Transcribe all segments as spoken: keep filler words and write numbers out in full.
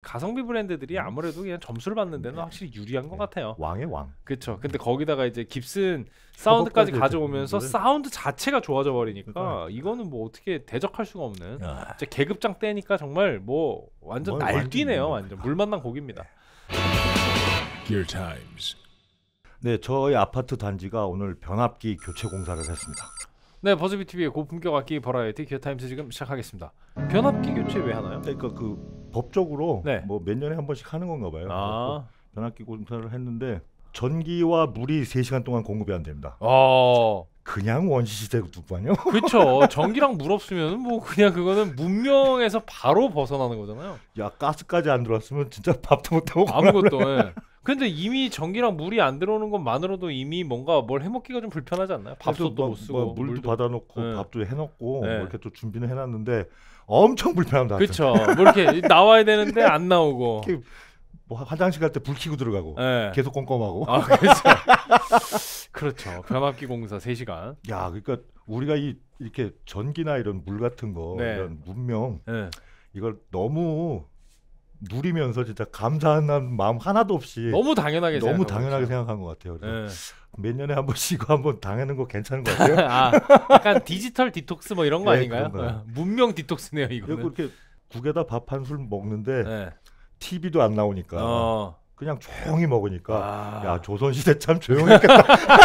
가성비 브랜드들이 아무래도 그냥 점수를 받는 데는 확실히 유리한 것 네. 같아요. 왕의 왕. 그렇죠. 근데 거기다가 이제 깁슨 사운드까지 협업까지 가져오면서 했는데. 사운드 자체가 좋아져 버리니까 그러니까. 이거는 뭐 어떻게 대적할 수가 없는. 야. 이제 계급장 떼니까 정말 뭐 완전 뭐 날뛰네요. 완전 완전 물만난 곡입니다. Gear Times. 네, 저희 아파트 단지가 오늘 변압기 교체 공사를 했습니다. 네, 버즈비티비의 고품격 악기 버라이어티 기어타임스 지금 시작하겠습니다. 변압기 교체 왜 하나요? 그러니까 그 법적으로 네. 뭐 몇 년에 한 번씩 하는 건가 봐요. 아, 변압기 공사를 했는데 전기와 물이 세 시간 동안 공급이 안 됩니다. 어, 그냥 원시시대 두반요? 그렇죠. 전기랑 물 없으면 뭐 그냥 그거는 문명에서 바로 벗어나는 거잖아요. 야, 가스까지 안 들어왔으면 진짜 밥도 못 하고 아무것도. 예. 근데 이미 전기랑 물이 안 들어오는 것만으로도 이미 뭔가 뭘 해먹기가 좀 불편하지 않나요? 밥솥도 뭐, 못 쓰고 뭐 물도, 물도. 받아놓고 네. 밥도 해놓고 네. 뭐 이렇게 또 준비는 해놨는데 엄청 불편합니다. 그렇죠. 뭐 이렇게 나와야 되는데 안 나오고. 이렇게 뭐 화장실 갈 때 불 켜고 들어가고 예. 계속 꼼꼼하고. 아, 그렇죠. 그렇죠. 변압기 공사 세 시간. 야, 그러니까 우리가 이 이렇게 전기나 이런 물 같은 거 네. 이런 문명 예. 이걸 너무 누리면서 진짜 감사한 마음 하나도 없이 너무 당연하게 너무 생각하고 당연하게 있죠. 생각한 것 같아요. 그래서 예. 몇 년에 한 번씩 이거 한번 당하는 거 괜찮은 것 같아요. 아, 약간 디지털 디톡스 뭐 이런 거 네, 아닌가요? 그런 거요. 어, 문명 디톡스네요 이거 이거는. 이렇게 국에다 밥 한 술 먹는데 네. 티비도 안 나오니까 어. 그냥 조용히 먹으니까 아. 야, 조선시대 참 조용했겠다.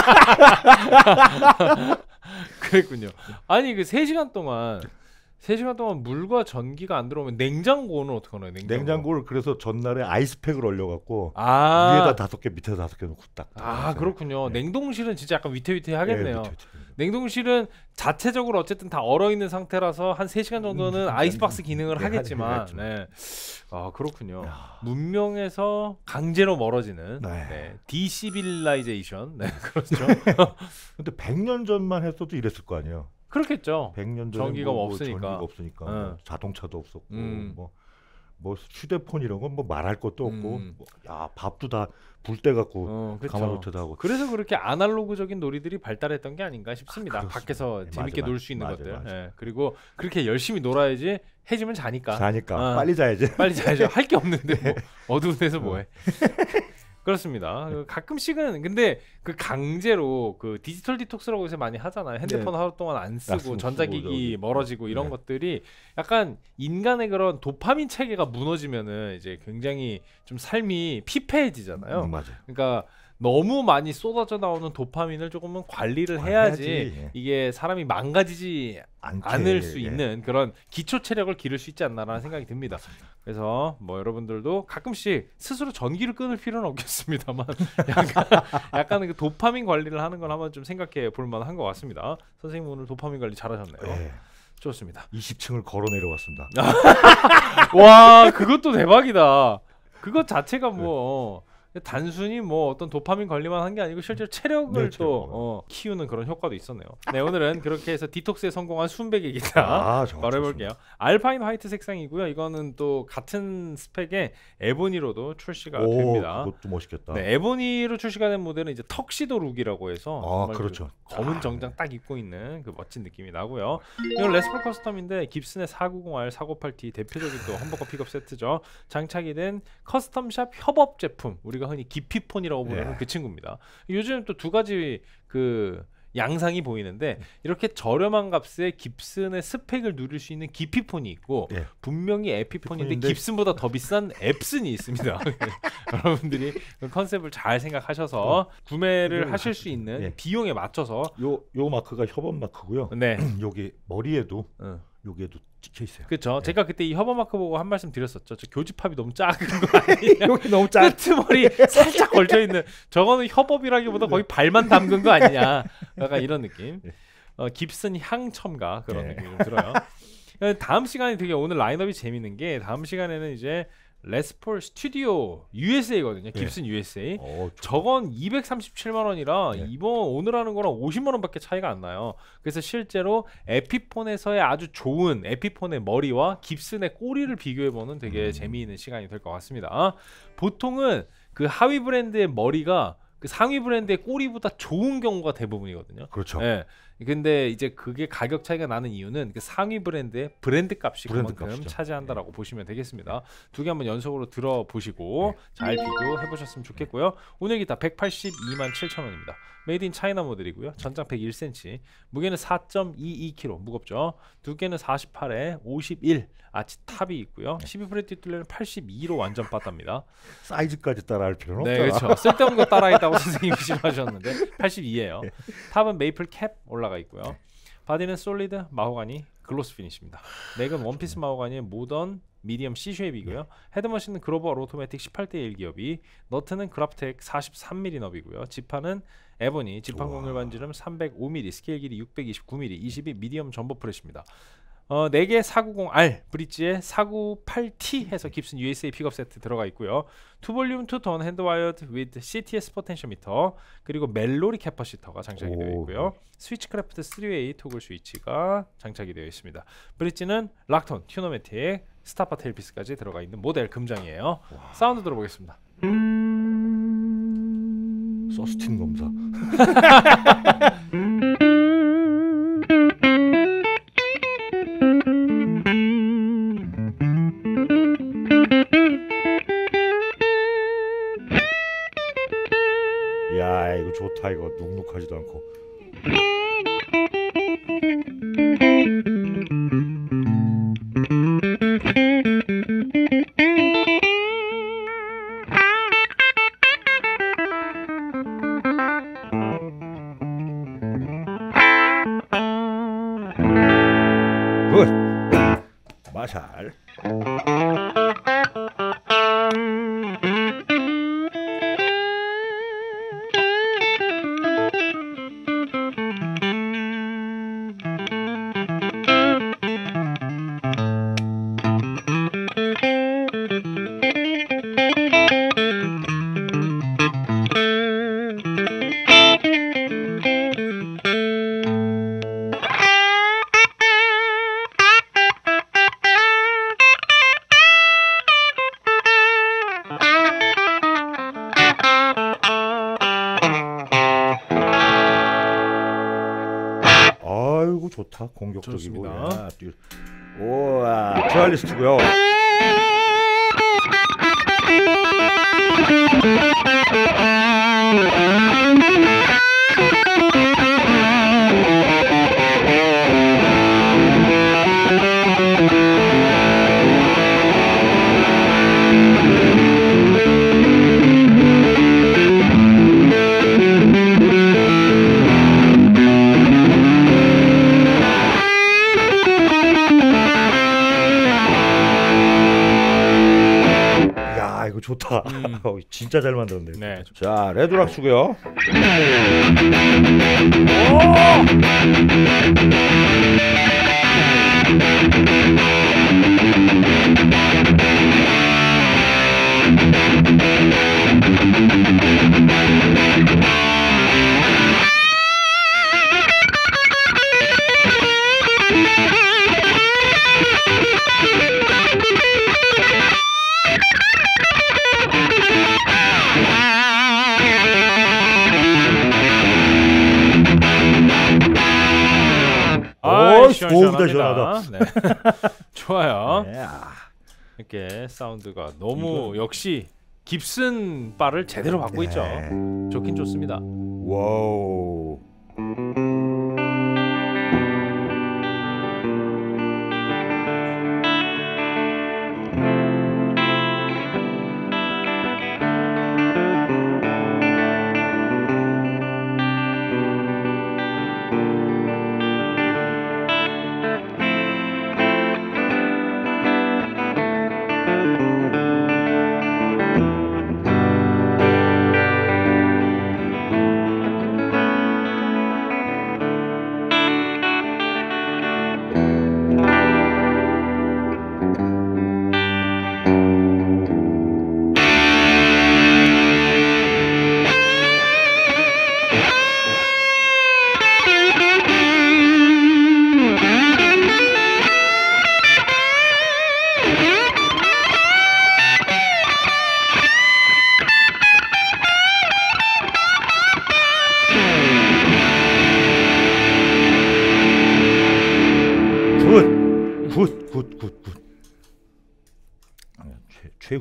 그랬군요. 아니 그 세 시간 동안 세 시간 동안 물과 전기가 안 들어오면 냉장고는 어떻게 하나요? 냉장고. 냉장고를 그래서 전날에 아이스팩을 얼려갖고 아. 위에다 다섯 개 밑에다 다섯 개 놓고 딱. 아, 그렇군요. 네. 냉동실은 진짜 약간 위태위태하겠네요. 예, 밑에, 밑에. 냉동실은 자체적으로 어쨌든 다 얼어 있는 상태라서 한 세 시간 정도는 음, 아이스박스 기능을 네, 하겠지만 하겠죠. 네. 아, 그렇군요. 야. 문명에서 강제로 멀어지는 네. 네. 디시빌라이제이션. 네, 그렇죠. 근데 백 년 전만 했어도 이랬을 거 아니에요. 그렇겠죠. 백 년 전에 전기가 뭐, 없으니까. 전기가 없으니까 응. 뭐 자동차도 없었고 음. 뭐, 뭐 휴대폰 이런 건 뭐 말할 것도 없고 음. 뭐, 야, 밥도 다 불 때 갖고 어, 그렇죠. 가마솥에다 하고. 그래서 그렇게 아날로그적인 놀이들이 발달했던 게 아닌가 싶습니다. 아, 그렇습니다. 밖에서 네, 재밌게 맞아, 놀 수 있는 맞아, 것들. 맞아. 예, 그리고 그렇게 열심히 놀아야지 해지면 자니까. 자니까 어. 빨리 자야지. 빨리 자야죠. 할 게 없는데 뭐 어두운 데서 어. 뭐해. 그렇습니다. 그 가끔씩은 근데 그 강제로 그 디지털 디톡스라고 요새 많이 하잖아요. 핸드폰 네. 하루 동안 안 쓰고 쓰고 전자기기 저기. 멀어지고 이런 네. 것들이 약간 인간의 그런 도파민 체계가 무너지면은 이제 굉장히 좀 삶이 피폐해지잖아요. 음, 맞아요. 그러니까 너무 많이 쏟아져 나오는 도파민을 조금은 관리를 아, 해야지 해야지. 예. 이게 사람이 망가지지 않게, 않을 수 예. 있는 그런 기초 체력을 기를 수 있지 않나라는 생각이 듭니다. 그래서 뭐 여러분들도 가끔씩 스스로 전기를 끊을 필요는 없겠습니다만 약간 약간 그 도파민 관리를 하는 건 한번 좀 생각해 볼 만한 것 같습니다. 선생님 오늘 도파민 관리 잘하셨네요. 예. 좋습니다. 이십 층을 걸어 내려왔습니다. 와, 그것도 대박이다. 그것 자체가 뭐 어, 단순히 뭐 어떤 도파민 관리만 한 게 아니고 실제로 체력을 네, 또 체력을. 어, 키우는 그런 효과도 있었네요. 네, 오늘은 그렇게 해서 디톡스에 성공한 순백의 기타 아, 정말 바로 해볼게요. 알파인 화이트 색상이고요. 이거는 또 같은 스펙의 에보니로도 출시가 오, 됩니다. 그것도 멋있겠다. 네, 에보니로 출시가 된 모델은 이제 턱시도 룩이라고 해서 아, 정말 그렇죠. 그 검은 아, 정장 네. 딱 입고 있는 그 멋진 느낌이 나고요. 이건 레스폴 커스텀인데 깁슨의 사구공 알, 사구팔 티 대표적인 또 험버거 픽업 세트죠. 장착이 된 커스텀샵 협업 제품, 우리가 흔히 기피폰이라고 부르는 네. 그 친구입니다. 요즘 또 두 가지 그 양상이 보이는데 이렇게 저렴한 값에 깁슨의 스펙을 누릴 수 있는 기피폰이 있고 예. 분명히 에피폰인데 에피폰인데 깁슨보다 더 비싼 앱슨이 있습니다. 여러분들이 그 컨셉을 잘 생각하셔서 구매를 이걸 하실 하- 수 있는 예. 비용에 맞춰서 요, 요 마크가 협업 마크고요. 네, 여기 머리에도 어. 여기에도 찍혀 있어요. 그렇죠. 네. 제가 그때 이 협업 마크 보고 한 말씀 드렸었죠. 저 교집합이 너무 작은 거 아니냐? 여기 너무 짜. 끄트머리 살짝 걸쳐 있는 저거는 협업이라기보다 거의 발만 담근 거 아니냐? 약간 이런 느낌. 네. 어, 깁슨 향첨가 그런 네. 느낌이 좀 들어요. 다음 시간에 되게 오늘 라인업이 재밌는 게 다음 시간에는 이제 레스폴 스튜디오 유에스에이거든요. 깁슨 유에스에이. 어, 저- 저건 이백삼십칠만 원이라 네. 이번 오늘 하는 거랑 오십만 원밖에 차이가 안 나요. 그래서 실제로 에피폰에서의 아주 좋은 에피폰의 머리와 깁슨의 꼬리를 비교해보는 되게 음. 재미있는 시간이 될 것 같습니다. 보통은 그 하위 브랜드의 머리가 그 상위 브랜드의 꼬리보다 좋은 경우가 대부분이거든요. 그렇죠. 예. 근데 이제 그게 가격 차이가 나는 이유는 그 상위 브랜드의 브랜드 값이 브랜드 그만큼 값이죠. 차지한다라고 보시면 되겠습니다. 두 개 한번 연속으로 들어보시고 네. 잘 비교해 보셨으면 좋겠고요. 오늘 기타 백팔십이만 칠천 원입니다. 메이드 인 차이나 모델이고요. 전장 백일 센티미터, 무게는 사 점 이이 킬로그램, 무겁죠. 두께는 사십팔에 오십일, 아치 탑이 있고요. 십이 프렛 뒷둘레는 팔십이로 완전 빠답니다. 사이즈까지 따라할 필요는 네, 없다. 그렇죠. 쓸데없는 거 따라했다고 선생님이 말씀하셨는데 팔십이예요. 탑은 메이플 캡 올라가 있고요. 바디는 솔리드 마호가니 글로스 피니시입니다. 넥은 원피스 마호가니의 모던 미디엄 C 쉐입이고요. 헤드머신은 그로버 오토매틱 십팔 대 일 기업이, 너트는 그라프텍 사십삼 밀리미터 너비고요. 지판은 에보니, 지판 공률 반지름 삼백오 밀리미터, 스케일 길이 육백이십구 밀리미터, 이십이 미디엄 점버 프렛입니다. 어, 네 개 사백구십 알 브릿지에 사백구십팔 티 해서 깁슨 유에스에이 픽업 세트 들어가 있고요. 투 볼륨 투 톤 핸드와이어드 위드 씨티에스 포텐셔미터, 그리고 멜로리 캐퍼시터가 장착이 되어 있고요. 스위치크래프트 쓰리 웨이 토글 스위치가 장착이 되어 있습니다. 브릿지는 락톤, 튜너매틱, 스타파 테일피스까지 들어가 있는 모델 금장이에요. 와. 사운드 들어보겠습니다. 서스틴 검사. 야, 이거 좋다. 이거 눅눅하지도 않고. 굿. 마샬. 아이고 좋다. 공격적이고. 야, 우와, 트라이리스트고요. 이거 좋다. 음. 진짜 잘 만들었네. 네. 자, 레드락스고요. 아, 시원하다, 시원하다. 네. 좋아요. 네. 이렇게 사운드가 너무 이건... 역시 깁슨 바를 제대로 받고 네. 있죠. 좋긴 좋습니다. 와우.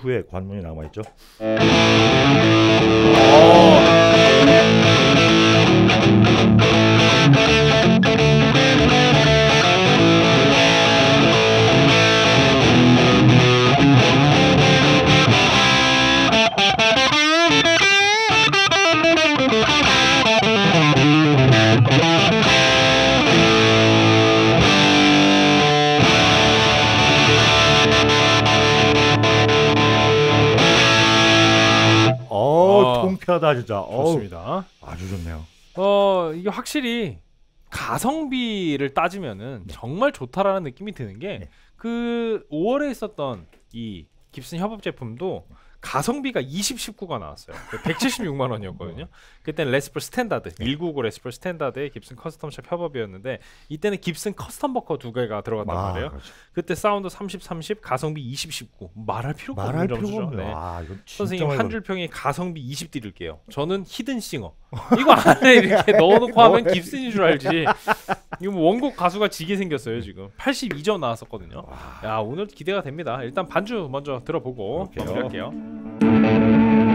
후에 관문이 남아 있죠. 어, 통쾌하다 진짜. 어우, 좋습니다. 아주 좋네요. 어 이게 확실히 가성비를 따지면은 네. 정말 좋다라는 느낌이 드는 게 네. 그 오월에 있었던 이 깁슨 협업 제품도 가성비가 이십 십구가 나왔어요. 백칠십육만 원이었거든요. 그때는 레스폴 스탠다드 일구오구 레스폴 스탠다드의 깁슨 커스텀샵 협업이었는데 이때는 깁슨 커스텀 버커 두 개가 들어갔단 아, 말이에요. 그렇죠. 그때 사운드 삼십 삼십 가성비 이십 십구 말할 필요가 말할 없는 필요가 점수죠. 없네요. 네. 아, 이건 진짜 선생님 많이 한 걸려. 줄 평에 가성비 이십 드릴게요. 저는 히든싱어 이거 안에 이렇게 넣어놓고 하면 깁슨인 줄 알지. 이거 뭐 원곡 가수가 지게 생겼어요 지금. 팔십이 점 나왔었거든요. 야 오늘 기대가 됩니다. 일단 반주 먼저 들어보고 그럴게요. 넘길게요.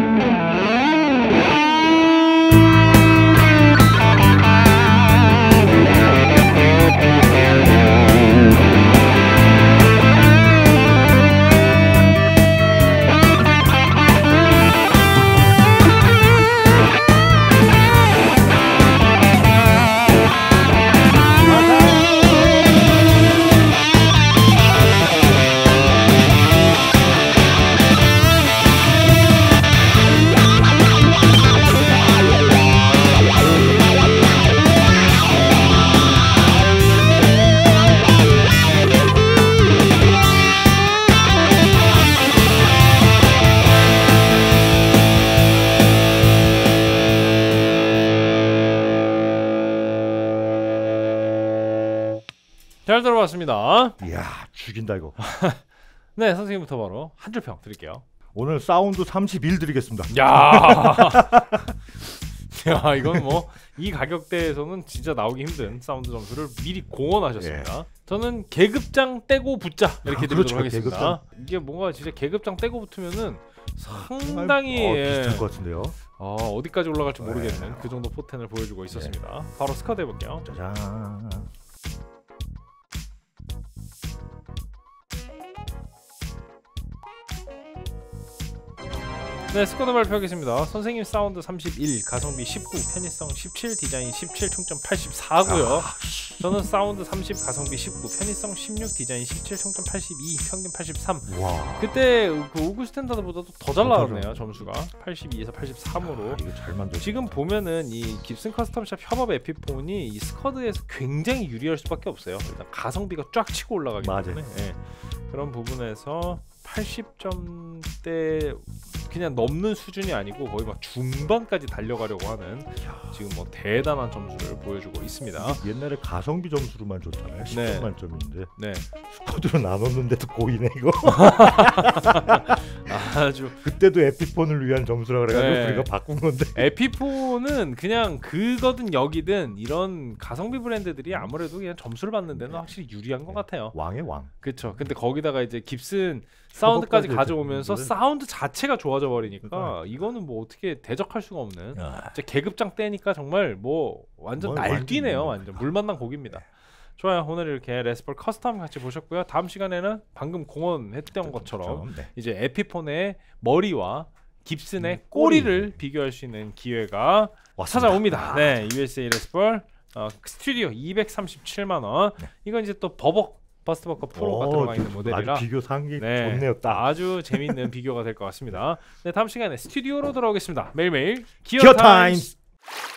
잘 들어봤습니다. 이야, 죽인다 이거. 네 선생님부터 바로 한 줄 평 드릴게요. 오늘 사운드 삼십일 드리겠습니다. 야, 야 이건 뭐 이 가격대에서는 진짜 나오기 힘든 사운드 점수를 미리 공언하셨습니다. 저는 계급장 떼고 붙자 이렇게 아, 드리도록 그렇죠, 하겠습니다. 계급장. 이게 뭔가 진짜 계급장 떼고 붙으면은 상당히 어, 예, 비슷할 것 같은데요. 어, 어디까지 올라갈지 모르겠는 네. 그 정도 포텐을 보여주고 있었습니다. 바로 스쿼드 해볼게요. 짜잔. 네, 스쿼드 발표하겠습니다. 선생님 사운드 삼십일, 가성비 십구, 편의성 십칠, 디자인 십칠, 총점 팔십사고요. 저는 사운드 삼십, 가성비 십구, 편의성 십육, 디자인 십칠, 총점 팔십이, 평균 팔십삼. 와, 그때 그 오구 스탠다드보다도 더 잘 더 나왔네요. 잘하네. 점수가 팔십이에서 팔십삼으로. 아, 이거 잘 만들. 지금 보면은 이 깁슨 커스텀샵 협업 에피폰이 이 스쿼드에서 굉장히 유리할 수밖에 없어요. 일단 가성비가 쫙 치고 올라가기 맞아요. 때문에 예. 그런 부분에서 팔십 점대 그냥 넘는 수준이 아니고 거의 막 중반까지 달려가려고 하는 지금 뭐 대단한 점수를 보여주고 있습니다. 옛날에 가성비 점수로만 줬잖아요. 십 점 네. 만점인데 네, 스쿼드로 나눴는데도 고이네 이거. 아주 그때도 에피폰을 위한 점수라 그래가지고 네. 우리가 바꾼 건데. 에피폰은 그냥 그거든 여기든 이런 가성비 브랜드들이 아무래도 그냥 점수를 받는 데는 확실히 유리한 것 같아요. 왕의 왕. 그렇죠. 근데 거기다가 이제 깁슨 사운드까지 협업까지 가져오면서 했는데. 사운드 자체가 좋아져 버리니까 그러니까. 이거는 뭐 어떻게 대적할 수가 없는 야, 진짜 계급장 떼니까 정말 뭐 완전 뭐 날뛰네요. 완전 완전 물 만난 곡입니다. 좋아요. 오늘 이렇게 레스폴 커스텀 같이 보셨고요. 다음 시간에는 방금 공언했던 것처럼 네. 이제 에피폰의 머리와 깁슨의 음, 꼬리를 꼬리. 비교할 수 있는 기회가 왔습니다. 찾아옵니다. 네, 유에스에이 레스폴 어, 스튜디오 이백삼십칠만 원. 네. 이건 이제 또 버벅 버스트 버커 프로가 어, 들어가 있는 저- 모델이라 아주 비교 상기 네, 좋네요. 딱. 아주 재밌는 비교가 될 것 같습니다. 네, 다음 시간에 스튜디오로 돌아오겠습니다. 매일매일 기어, 기어 타임스. 타임스.